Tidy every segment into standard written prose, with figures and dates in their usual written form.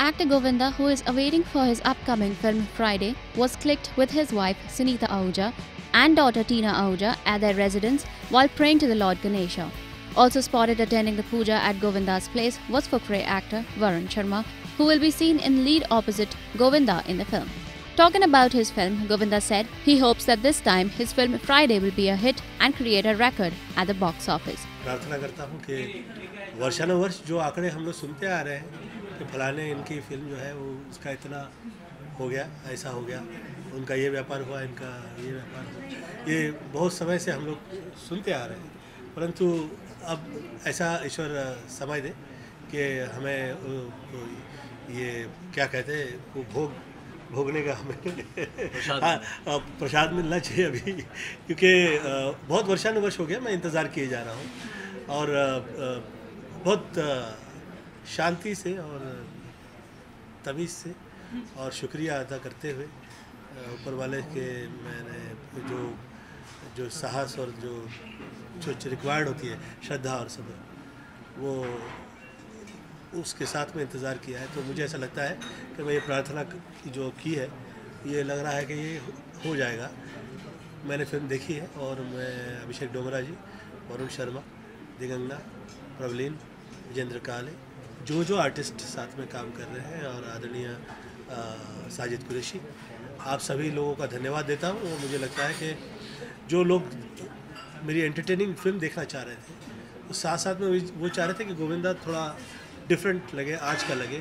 Actor Govinda, who is awaiting for his upcoming film Friday, was clicked with his wife Sunita Ahuja and daughter Tina Ahuja at their residence while praying to the Lord Ganesha. Also spotted attending the puja at Govinda's place was Fukrey actor Varun Sharma, who will be seen in lead opposite Govinda in the film. Talking about his film, Govinda said he hopes that this time his film Friday will be a hit and create a record at the box office. प्रार्थना करता हूँ कि वर्षानुवर्ष जो आंकड़े हम लोग सुनते आ रहे हैं कि फलाने इनकी फिल्म जो है वो उसका इतना हो गया, ऐसा हो गया, उनका ये व्यापार हुआ, इनका ये व्यापार हुआ, ये बहुत समय से हम लोग सुनते आ रहे हैं, परंतु अब ऐसा ईश्वर समझ दे कि हमें ये क्या कहते हैं वो भोगने का हमें प्रसाद मिलना चाहिए अभी, क्योंकि बहुत वर्षानुवर्ष हो गया मैं इंतज़ार किए जा रहा हूँ और बहुत शांति से और तमीज़ से और शुक्रिया अदा करते हुए ऊपर वाले के मैंने जो साहस और जो रिक्वायर्ड होती है श्रद्धा और सब वो उसके साथ में इंतज़ार किया है, तो मुझे ऐसा लगता है कि मैं ये प्रार्थना जो की है ये लग रहा है कि ये हो जाएगा। मैंने फिल्म देखी है और मैं अभिषेक डोगरा जी, वरुण शर्मा, दिगंगा, प्रवलीन, विजेंद्र काले, जो आर्टिस्ट साथ में काम कर रहे हैं और आदरणीय साजिद कुरैशी, आप सभी लोगों का धन्यवाद देता हूँ। और मुझे लगता है कि जो लोग मेरी एंटरटेनिंग फिल्म देखना चाह रहे थे, तो साथ साथ में वो चाह रहे थे कि गोविंदा थोड़ा डिफरेंट लगे, आज का लगे,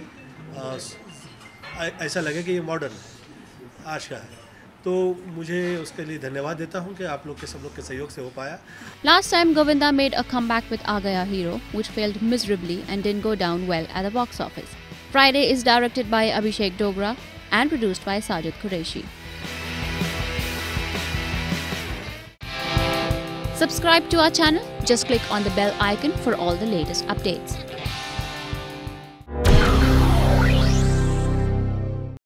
ऐसा लगे कि ये मॉडर्न है, आज का है, तो मुझे उसके लिए धन्यवाद देता हूँ कि आप लोग के सब लोग के सहयोग से हो पाया। Last time Govinda made a comeback with Gaya Hero, which failed miserably and didn't go down well at the box office. Friday is directed by Abhishek Dogra and produced by Sajid Qureshi. Subscribe to our channel. Just click on the bell icon for all the latest updates.